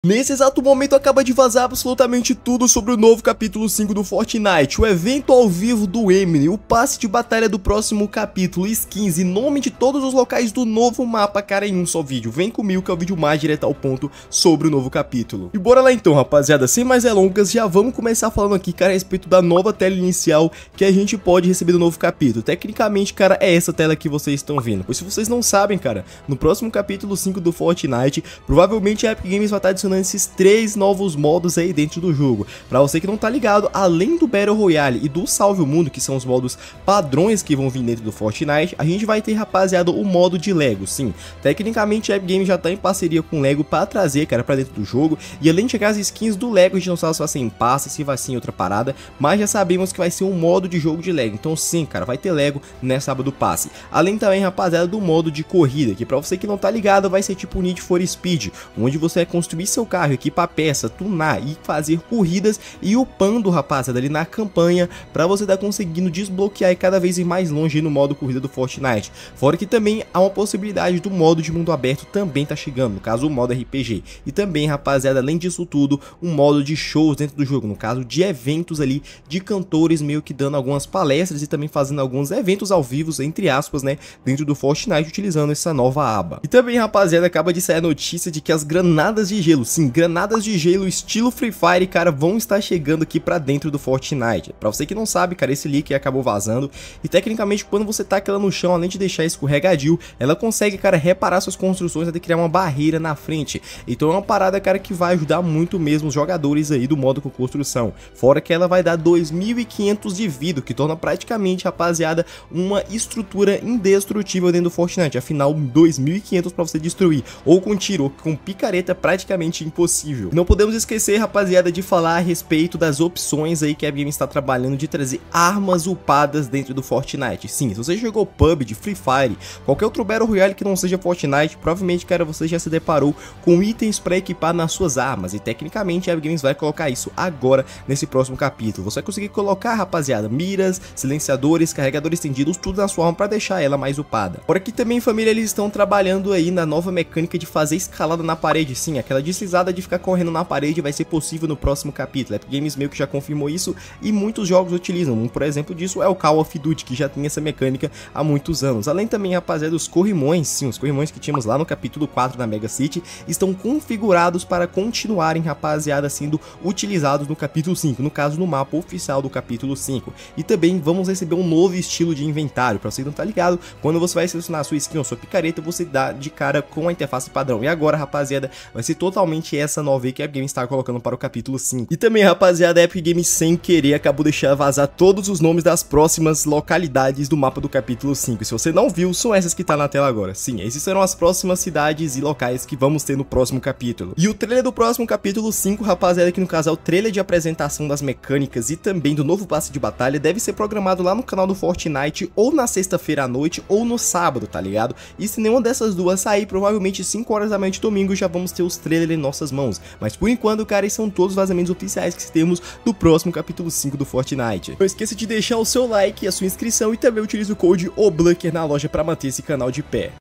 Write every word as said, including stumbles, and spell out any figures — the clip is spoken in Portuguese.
Nesse exato momento acaba de vazar absolutamente tudo sobre o novo capítulo cinco do Fortnite, o evento ao vivo do Emily, o passe de batalha do próximo capítulo, skins e nome de todos os locais do novo mapa, cara, em um só vídeo. Vem comigo que é o vídeo mais direto ao ponto sobre o novo capítulo. E bora lá então, rapaziada, sem mais delongas, já vamos começar falando aqui, cara, a respeito da nova tela inicial que a gente pode receber do novo capítulo. Tecnicamente, cara, é essa tela que vocês estão vendo, pois se vocês não sabem, cara, no próximo capítulo cinco do Fortnite, provavelmente a Epic Games vai estar adicionando esses três novos modos aí dentro do jogo. Pra você que não tá ligado, além do Battle Royale e do Salve o Mundo, que são os modos padrões que vão vir dentro do Fortnite, a gente vai ter, rapaziada, o modo de Lego. Sim, tecnicamente a Epic Games já tá em parceria com o Lego pra trazer, cara, pra dentro do jogo. E além de chegar as skins do Lego, a gente não sabe se vai ser em passe, se vai ser em outra parada, mas já sabemos que vai ser um modo de jogo de Lego. Então sim, cara, vai ter Lego nessa aba do passe. Além também, rapaziada, do modo de corrida, que pra você que não tá ligado, vai ser tipo Need for Speed, onde você vai construir seu carro, equipar peça, tunar e fazer corridas e upando, rapaziada, ali na campanha, pra você estar tá conseguindo desbloquear e cada vez ir mais longe no modo corrida do Fortnite. Fora que também há uma possibilidade do modo de mundo aberto também tá chegando, no caso o modo R P G. E também, rapaziada, além disso tudo, um modo de shows dentro do jogo, no caso de eventos ali, de cantores meio que dando algumas palestras e também fazendo alguns eventos ao vivo, entre aspas, né, dentro do Fortnite, utilizando essa nova aba. E também, rapaziada, acaba de sair a notícia de que as granadas de gelo, sim, granadas de gelo estilo Free Fire, cara, vão estar chegando aqui pra dentro do Fortnite. Pra você que não sabe, cara, esse leak acabou vazando e tecnicamente quando você taca ela no chão, além de deixar escorregadio, ela consegue, cara, reparar suas construções até criar uma barreira na frente. Então é uma parada, cara, que vai ajudar muito mesmo os jogadores aí do modo com construção. Fora que ela vai dar dois mil e quinhentos de vida, que torna praticamente, rapaziada, uma estrutura indestrutível dentro do Fortnite. Afinal, dois mil e quinhentos pra você destruir, ou com tiro, ou com picareta, praticamente impossível. Não podemos esquecer, rapaziada, de falar a respeito das opções aí que a Epic Games está trabalhando de trazer armas upadas dentro do Fortnite. Sim, se você jogou P U B G, Free Fire, qualquer outro Battle Royale que não seja Fortnite, provavelmente, cara, você já se deparou com itens para equipar nas suas armas. E tecnicamente a Epic Games vai colocar isso agora nesse próximo capítulo. Você vai conseguir colocar, rapaziada, miras, silenciadores, carregadores estendidos, tudo na sua arma para deixar ela mais upada. Por aqui também, família, eles estão trabalhando aí na nova mecânica de fazer escalada na parede. Sim, aquela deslizada de ficar correndo na parede vai ser possível no próximo capítulo. A Epic Games meio que já confirmou isso e muitos jogos utilizam. Um, por exemplo, disso é o Call of Duty, que já tem essa mecânica há muitos anos. Além também, rapaziada, dos corrimões, sim, os corrimões que tínhamos lá no capítulo quatro da Mega City estão configurados para continuarem, rapaziada, sendo utilizados no capítulo cinco, no caso no mapa oficial do capítulo cinco. E também vamos receber um novo estilo de inventário. Para você não tá ligado, quando você vai selecionar a sua skin ou sua picareta, você dá de cara com a interface padrão. E agora, rapaziada, vai ser totalmente essa nova aí que a Epic Games está colocando para o capítulo cinco. E também, rapaziada, a Epic Games sem querer acabou deixando vazar todos os nomes das próximas localidades do mapa do capítulo cinco. Se você não viu, são essas que tá na tela agora. Sim, essas serão as próximas cidades e locais que vamos ter no próximo capítulo. E o trailer do próximo capítulo cinco, rapaziada, que no caso é o trailer de apresentação das mecânicas e também do novo passe de batalha, deve ser programado lá no canal do Fortnite ou na sexta-feira à noite ou no sábado, tá ligado? E se nenhuma dessas duas sair, provavelmente cinco horas da manhã de domingo já vamos ter os trailers em nossas mãos. Mas por enquanto, cara, esses são todos os vazamentos oficiais que temos do próximo capítulo cinco do Fortnite. Não esqueça de deixar o seu like e a sua inscrição e também utilize o code OBLUCKER na loja para manter esse canal de pé.